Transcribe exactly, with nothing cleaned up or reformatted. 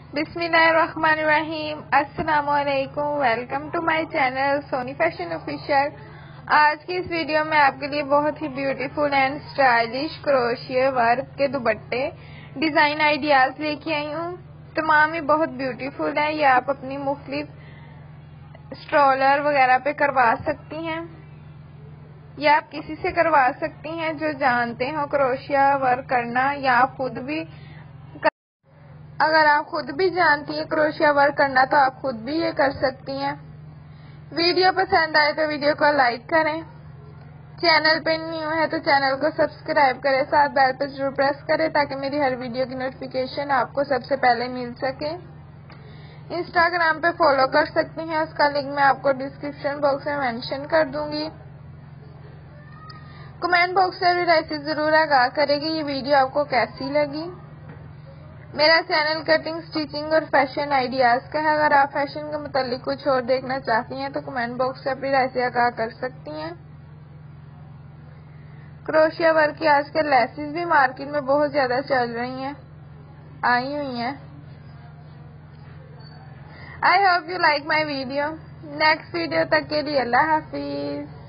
बिस्मिल्लाहिर्रहमानिर्रहीम। अस्सलाम वालेकुम। Welcome to my channel Sony fashion official. आज की इस वीडियो में आपके लिए बहुत ही beautiful and stylish crochet work के दुपट्टे डिजाइन आइडियाज लेके आई हूँ। तमाम ही बहुत ब्यूटीफुल है। ये आप अपनी मुख्तलिफ स्ट्रोलर वगैरह पे करवा सकती हैं या आप किसी से करवा सकती हैं जो जानते हो क्रोशिया वर्क करना, या आप खुद भी कर... अगर आप खुद भी जानती हैं क्रोशिया वर्क करना तो आप खुद भी ये कर सकती हैं। वीडियो पसंद आए तो वीडियो को लाइक करें। चैनल पे न्यू है तो चैनल को सब्सक्राइब करें, साथ बेल पर जरूर प्रेस करें ताकि मेरी हर वीडियो की नोटिफिकेशन आपको सबसे पहले मिल सके। इंस्टाग्राम पे फॉलो कर सकती हैं, उसका लिंक मैं आपको डिस्क्रिप्शन बॉक्स में मेंशन कर दूंगी। कमेंट बॉक्स में भी राइसी जरूर आगाह करेगी ये वीडियो आपको कैसी लगी। मेरा चैनल कटिंग, स्टिचिंग और फैशन आइडियाज का है। अगर आप फैशन के मुतालिक कुछ और देखना चाहती हैं तो कमेंट बॉक्स से अपनी राय से आगाह कर सकती हैं। क्रोशिया वर्क की आजकल लेसेस भी मार्केट में बहुत ज्यादा चल रही हैं, आई हुई हैं। I hope you like my video. Next video तक के लिए अल्लाह हाफिज।